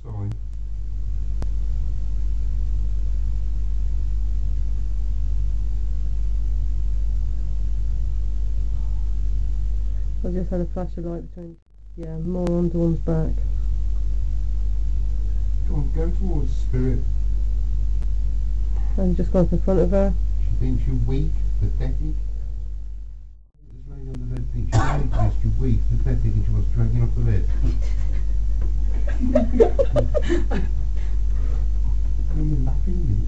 sign. I just had a flash of light between. Yeah, more on Dawn's back. Go on, go towards Spirit. And just gone in front of her. She thinks you're weak, pathetic. This lady on the bed thinks you're weak, you're weak, pathetic, and she wants to drag you off the bed. I'm laughing, you.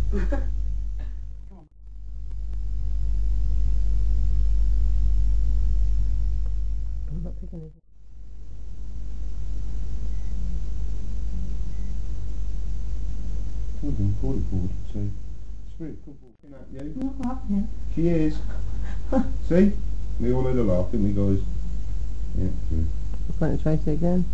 I'm not picking it. Told him, call it forward, so Spirit, come forward. At you. Not laughing. She is. See? We all had a laugh, didn't we, guys? Yeah, true. I'm going to trace it again.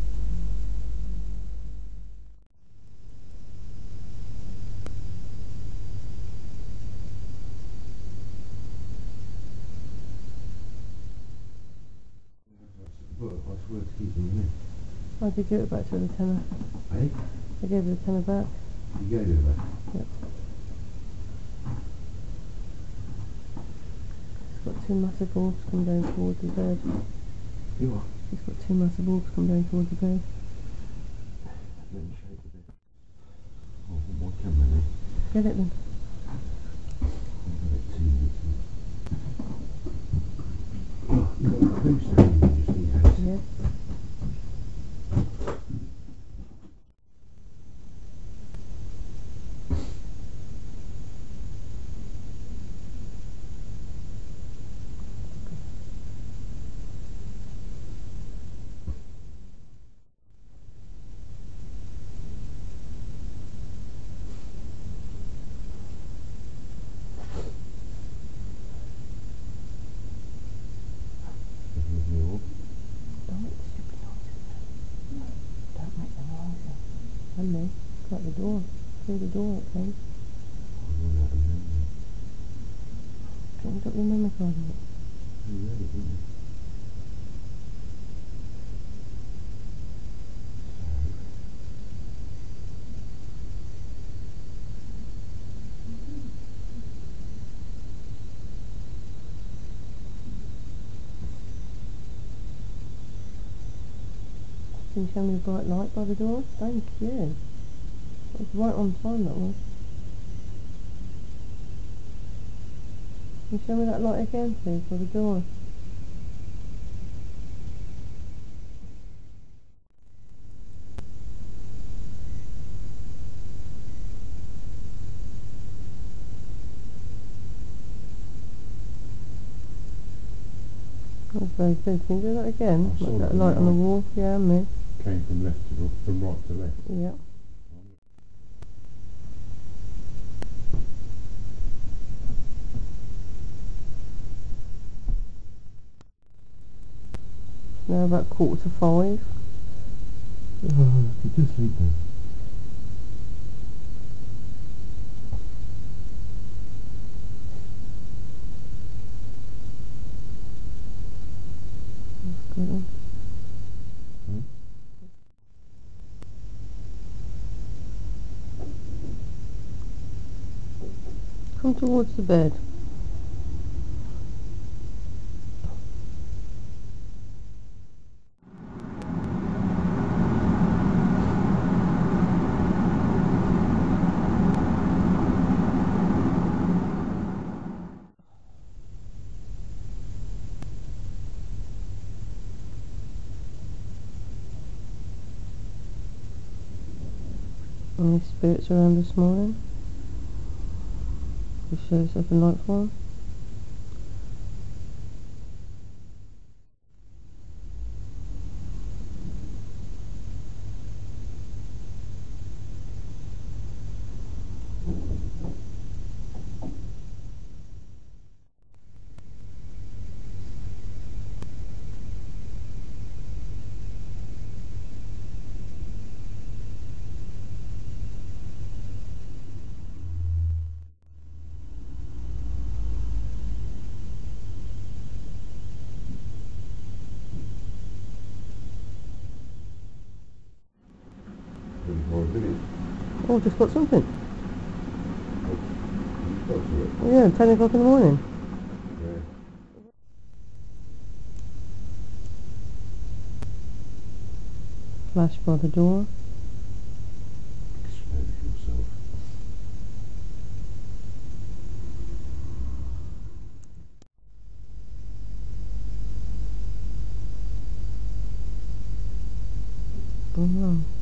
Well, I swear to keep them in. I did give it back to the tenner. Eh? I gave her the tenner back. You gave it back? Yep. She's got two massive orbs come down towards the bed. You are? She's got two massive orbs come down towards the bed. Let me shake a bit. Oh, what camera then? Get it then. I've got it to you. Oh, you've got a booster in you just in case. Yeah. Don't make the stupid noises. Don't make the noises. And me. Got the door. Through the door, okay? Can you got your memory card in it? You read it, didn't you? Can you show me the bright light by the door? Thank you. It was right on time, that was. Can you show me that light again, please, by the door? That's very good. Can you do that again? I saw Like that that light on the now. wall? Yeah, me. Came from left to right, from right to left. Yeah. Now about 4:45. Oh, you just sleep then. That's good. Hmm? Come towards the bed. Any spirits around this morning? You show yourself in light form. Oh, just got something. Got to it. Oh, yeah, 10 o'clock in the morning. Yeah. Flash by the door. Expose yourself. Oh no.